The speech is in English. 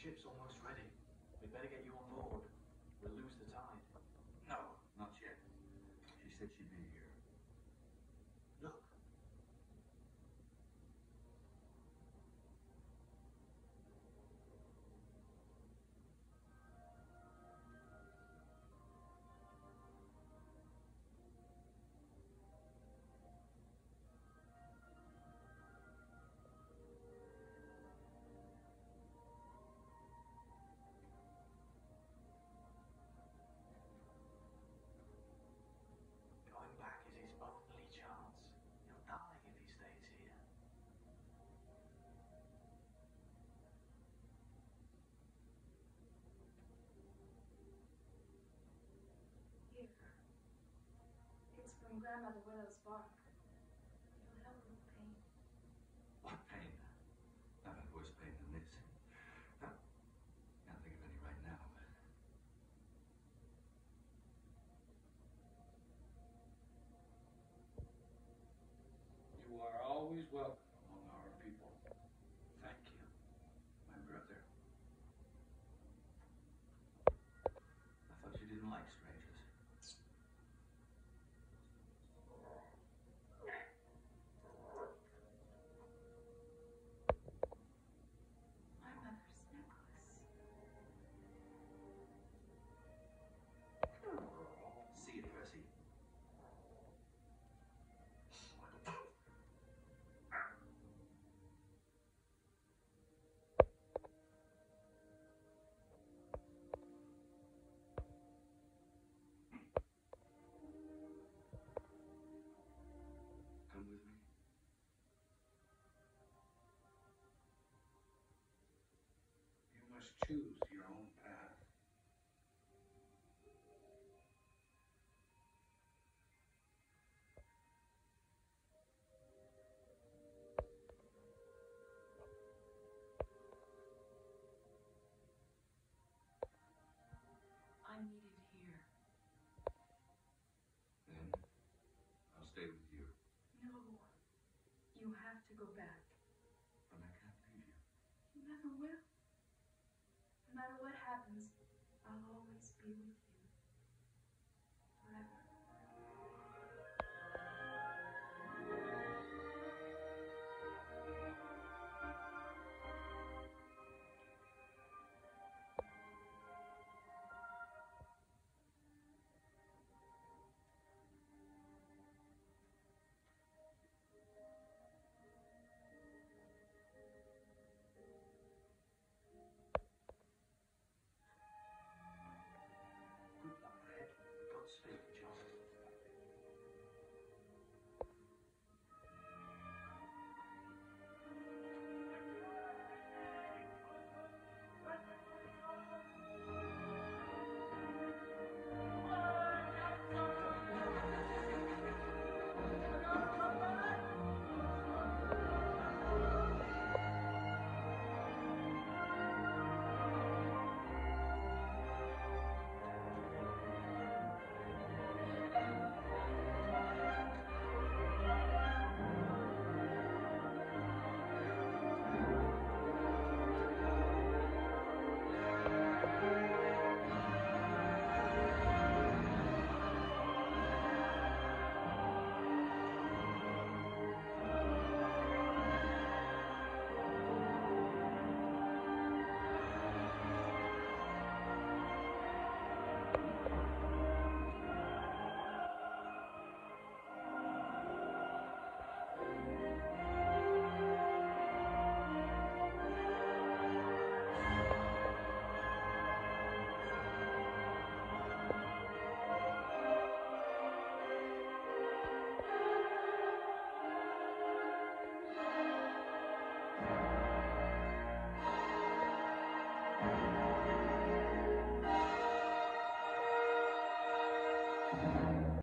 ship's almost ready. We'd better get you on board. We'll lose the tide. No, not yet. She said she'd be here. Look. Going back is his only chance. He'll die if he stays here. Here. It's from Grandmother Willow's bark. It'll help with pain. What pain? I've had worse pain than this. Can't think of any right now. You are always welcome among our people. Thank you, my brother. I thought you didn't like strangers. My mother's necklace. See you, Percy. Come with me. You must choose your own path. I'm needed here. Then I'll stay with you. No. You have to go back. But I can't leave you. You never will. No matter what happens, I'll always be with you.